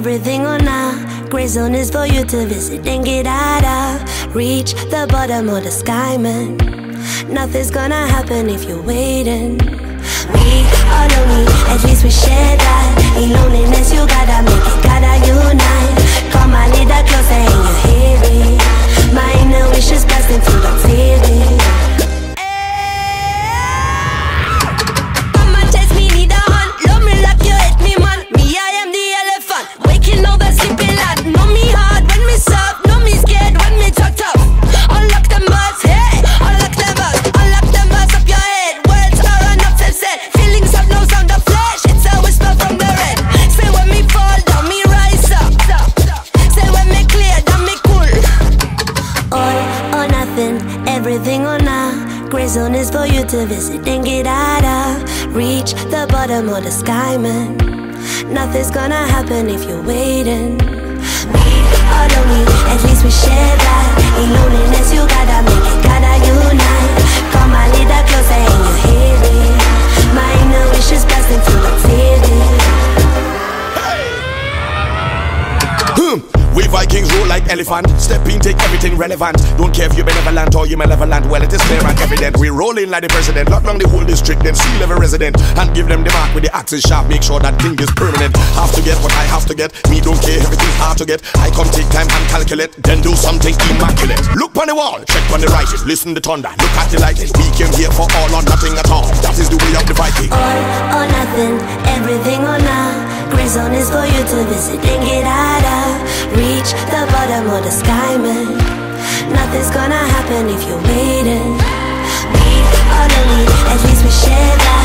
everything on a gray zone is for you to visit and get out of. Reach the bottom of the sky, man. Nothing's gonna happen if you're waiting. We are lonely, at least we share that. In loneliness you gotta make it, gotta unite. Come a little closer and you hear it. My inner wish is blasting through the feeling. Come and chase me, need a hand. Love me like you hate me, man. Me, I am the elephant, waking over sleeping lad. Know me hard when me soft, know me scared when me talk tough. Unlock them bars, hey, unlock them bars. Unlock them bars up your head. Words are enough to say. Feelings have no sound of flesh, it's a whisper from the red. Say when me fall down, me rise up. Say when me clear, then me cool. All or nothing, everything or nah. Gray zone is for you to visit and get out of. Reach the bottom of the sky, man. Nothing's gonna happen if you're waiting. We are lonely, at least we share that. In loneliness you gotta make it, gotta unite. Come a little closer and you hear it. My inner wish is blasting through the feeling. We Vikings rule like elephant. Step in, take everything relevant. Don't care if you're benevolent or you're malevolent. Well, it is clear and evident. We roll in like the president. Lock down the whole district, then seal every resident. And give them the mark with the axis sharp. Make sure that thing is permanent. Have to get what I have to get. Me don't care, everything's hard to get. I come take time and calculate, then do something immaculate. Look on the wall, check on the writing. Listen the thunder, look at the lighting. We came here for all or nothing at all. That is the way of the Viking. All or nothing, everything or none. Gray zone is for you to visit and get out of. Reach the bottom of the sky, man. Nothing's gonna happen if you're waiting. We are lonely, at least we share that.